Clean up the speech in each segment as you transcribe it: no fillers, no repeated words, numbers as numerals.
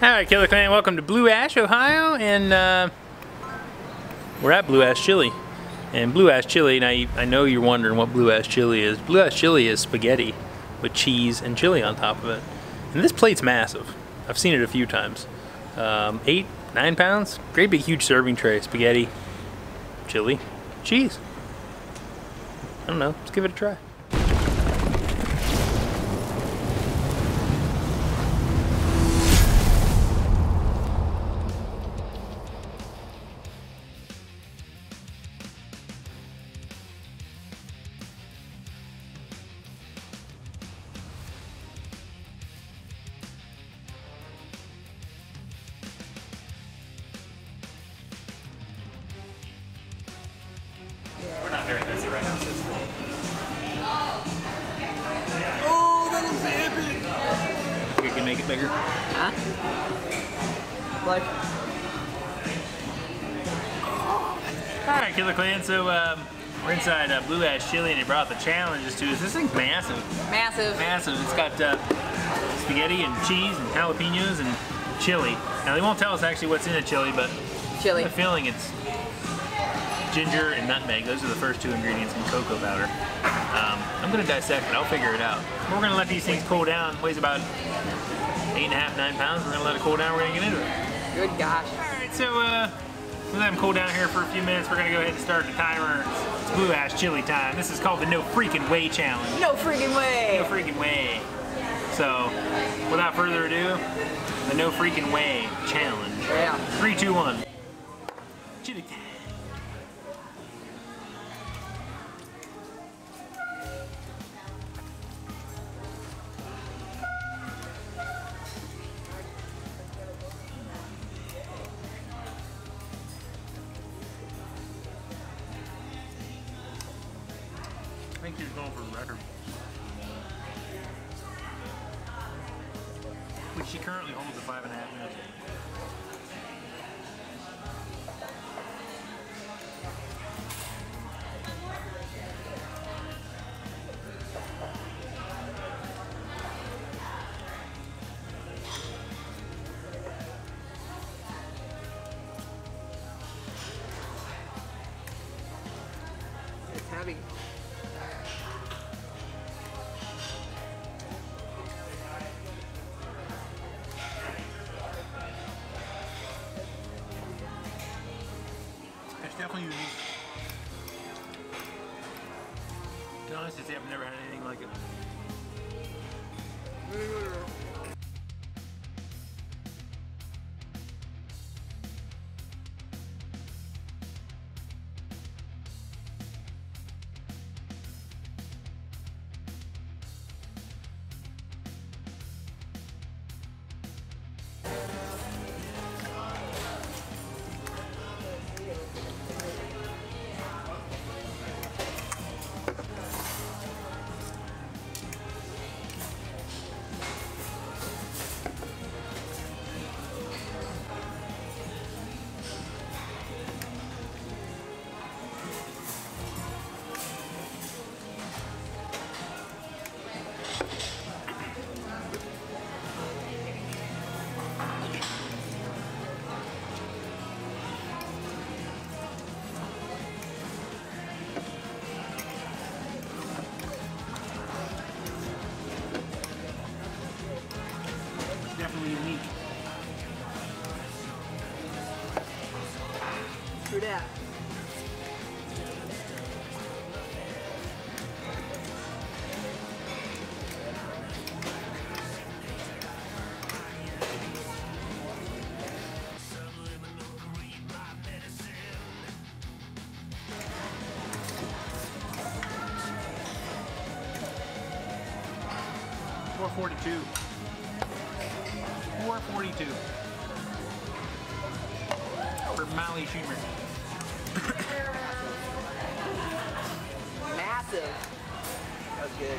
Alright, Killer Clan, welcome to Blue Ash, Ohio, and we're at Blue Ash Chili. And Blue Ash Chili, now I know you're wondering what Blue Ash Chili is. Blue Ash Chili is spaghetti with cheese and chili on top of it. And this plate's massive. I've seen it a few times. 8, 9 pounds, great big huge serving tray, spaghetti, chili, cheese. I don't know, let's give it a try. We're not very busy right now, sis. Oh, that looks epic! We can make it bigger. Huh? Like. Alright, Killer Clan, so we're inside Blue Ash Chili and they brought the challenges to us. This thing's massive. Massive. Massive. It's got spaghetti and cheese and jalapenos and chili. Now, they won't tell us actually what's in the chili, but Chili. I have a feeling it's ginger and nutmeg. Those are the first two ingredients in cocoa powder. I'm going to dissect it. I'll figure it out. We're going to let these things cool down. It weighs about 8.5, 9 pounds. We're going to let it cool down. We're going to get into it. Good gosh. Alright, so we'll let them cool down here for a few minutes. We're going to go ahead and start the timer. It's Blue Ash Chili time. This is called the No Freaking Way Challenge. No freaking way. No freaking way. So, without further ado, the No Freaking Way Challenge. Yeah. 3, 2, 1. Chili time. I think she's going for a record. Which she currently holds at 5.5 minutes. It's heavy. It's definitely unique. To be honest, I've never had anything like it. Definitely unique. True that. $4.42. $4.42 for Molly Schumer. Massive. That was good.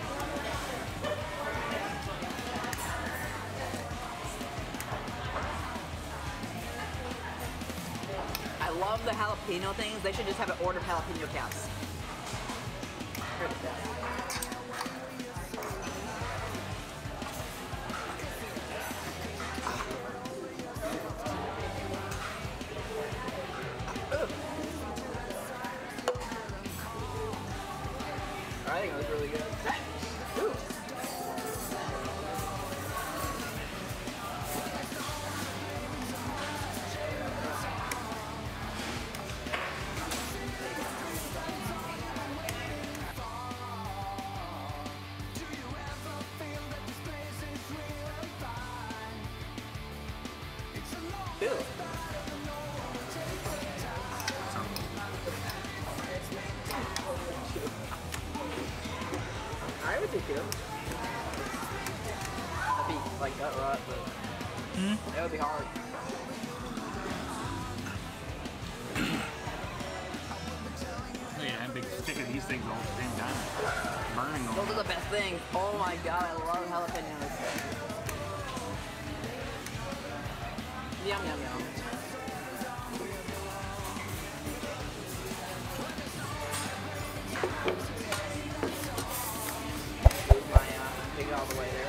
I love the jalapeno things. They should just have an order of jalapeno caps. They're the best. That would be hard. Yeah, I'm a big stick of these things all at the same time. Burning them. Those are the best things. Oh my god, I love jalapenos. Yum, yum, yum. Take it all the way there.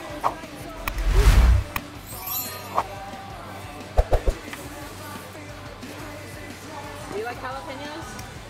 Do you like jalapenos?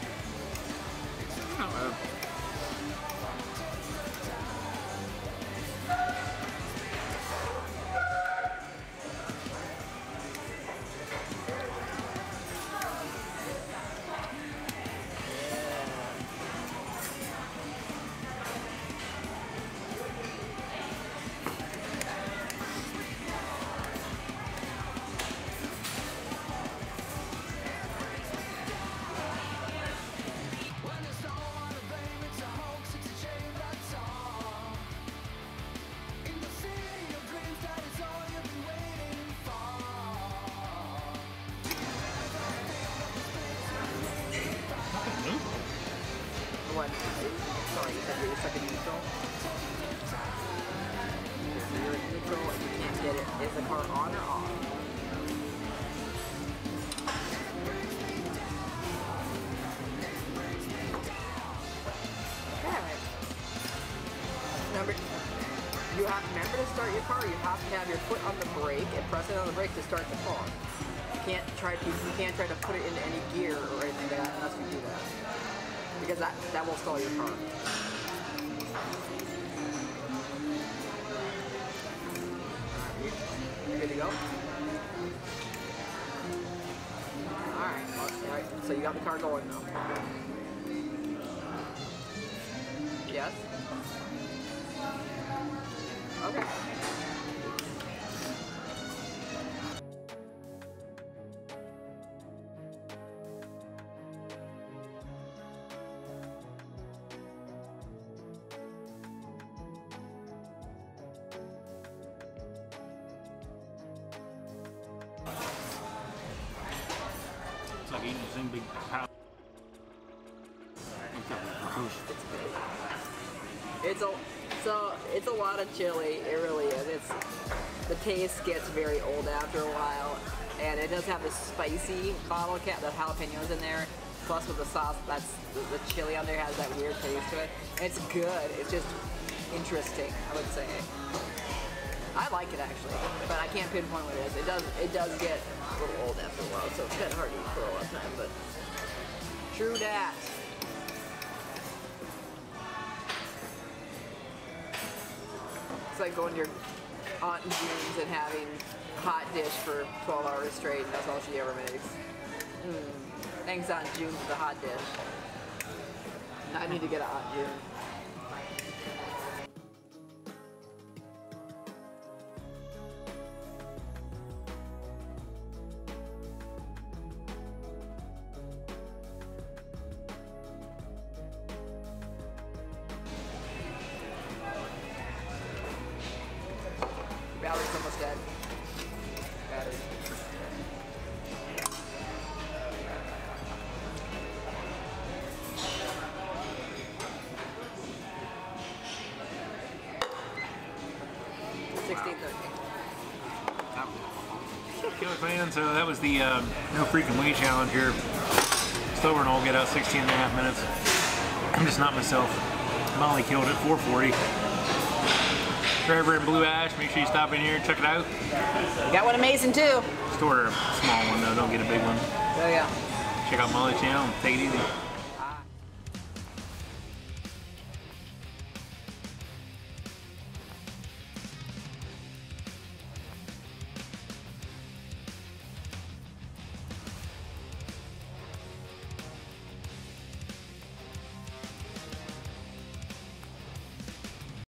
What? Sorry, you said you're stuck in neutral? So you're in neutral and you can't get it. Is the car on or off? Alright. Remember to start your car, you have to have your foot on the brake and press it on the brake to start the car. You can't try to put it into any gear or anything like that unless you do that. Because that will stall your car. You good to go? Alright, so you got the car going now. Yes? Okay. It's like eating the same big pound. It's a lot of chili. It really is. The taste gets very old after a while, and it does have this spicy bottle cap, the jalapenos in there. Plus with the sauce, the chili on there has that weird taste to it. And it's good. It's just interesting, I would say. I like it actually, but I can't pinpoint what it is. It does get a little old after a while, so it's kind of hard to eat for a long time. But true that. It's like going to your Aunt June's and having hot dish for 12 hours straight, and that's all she ever makes. Thanks, Aunt June, for the hot dish. I need to get an Aunt June. Battery's almost dead. Battery. Killer fan, so that was the no freaking way challenge here. Slower and I'll get out 16 and a half minutes. I'm just not myself. Molly killed it, 440. Trevor and Blue Ash, make sure you stop in here and check it out. We got one amazing too. Just order a small one though, don't get a big one. Oh yeah. Check out Molly's channel, take it easy.